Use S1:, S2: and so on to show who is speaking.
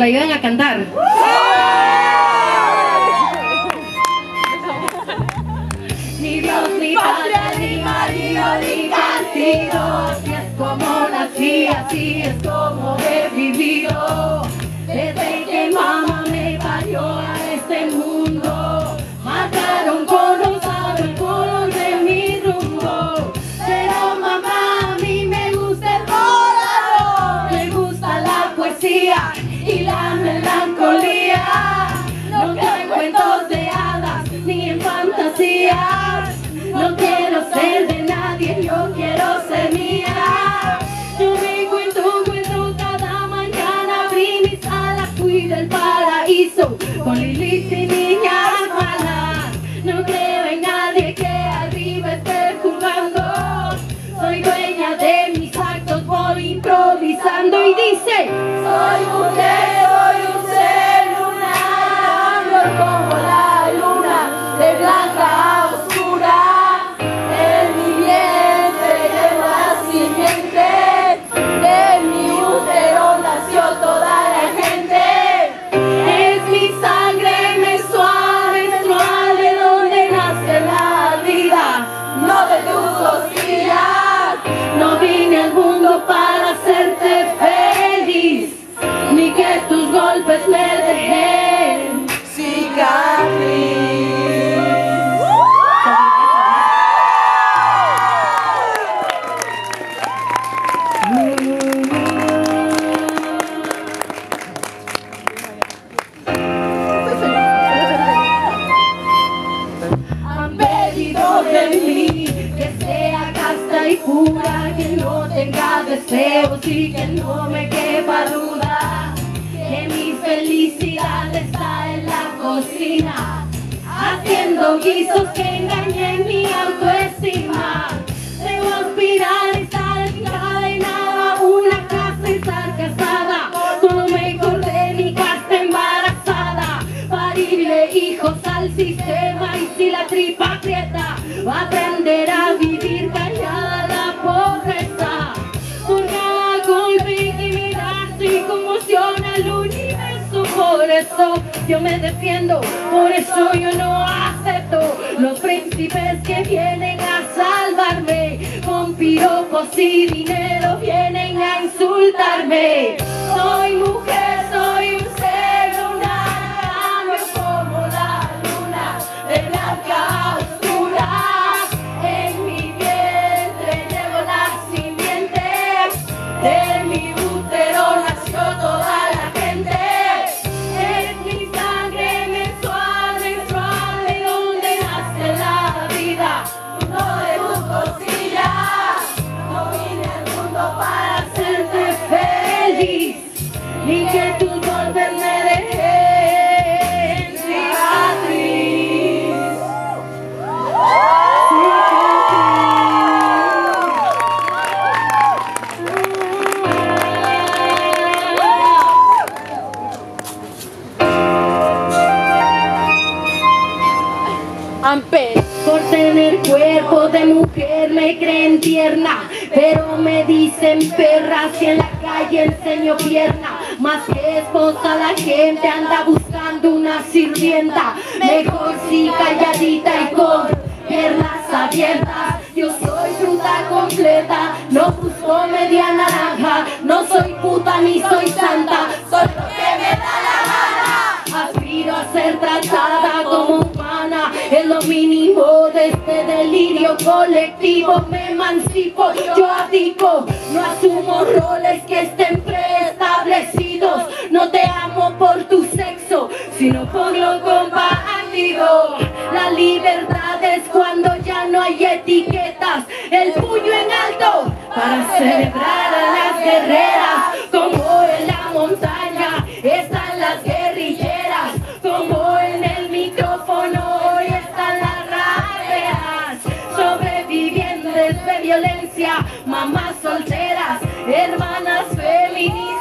S1: ayuden a cantar. Ni Dios, ni patria, ni marido, ni partido. Así es como nací, así es como he vivido. Desde que mamá me parió a este mundo, marcaron con rosado el color de mi rumbo. Pero mamá, a mí me gusta el bólaro, me gusta la poesía y la melancolía. No creo en cuentos de hadas ni en fantasías. No quiero ser de nadie, yo quiero ser mía. Yo me cuento cada mañana, abrí mis alas, fui del paraíso con Lilith y niñas malas. No creo en nadie que arriba esté jugando. Soy dueña de mis actos, voy improvisando y dice: soy mujer, soy un ser lunar, como la luna, de blanca a oscura. En mi vientre llevo la simiente, de mi útero nació toda la gente. Es mi sangre menstrual de donde nace la vida, no de tus costillas. No vine al mundo para hacerte feliz, ni que tus golpes me dejen cicatriz. Han pedido de mí que sea casta y pura, que no tenga deseos y que no me quepa duda, que mi felicidad está en la cocina, haciendo guisos que engañen mi autoestima. Debo aspirar a estar encadenada a una casa y estar casada, con lo mejor de mi casta embarazada, parirle hijos al sistema, y si la tripa aprieta, va a aprender a vivir callada la pobreza. Por cada golpe que me das y conmociona el universo, por eso yo me defiendo, por eso yo no acepto los príncipes que vienen a salvarme, con piropos y dinero vienen a insultarme. Soy mujer, soy un ser lunar, cambio como la luna, de blanca a oscura. En mi vientre llevo la simiente, de mi útero nació toda la gente. Es mi sangre menstrual, de donde nace la vida, no de tus costillas. No vine al mundo para hacerte feliz, ni que tus golpes me dejen cicatriz. Por tener cuerpo de mujer me creen tierna, pero me dicen perra si en la calle enseño pierna. Más que esposa la gente anda buscando una sirvienta, mejor si calladita y con piernas abiertas. Yo soy fruta completa, no busco media naranja, no soy puta ni soy santa, soy lo que me da la gana. Aspiro a ser tratada como humana, es lo mínimo de este delirio colectivo. Me emancipo, yo abdico, no asumo roles que estén preestablecidos. No te amo por tu sexo, sino por lo compartido. La libertad es cuando ya no hay etiquetas, el puño en alto para celebrar a las guerreras. Como en la montaña están las guerrilleras, como en el micrófono hoy están las raperas, sobrevivientes de violencia, mamás solteras, hermanas feministas.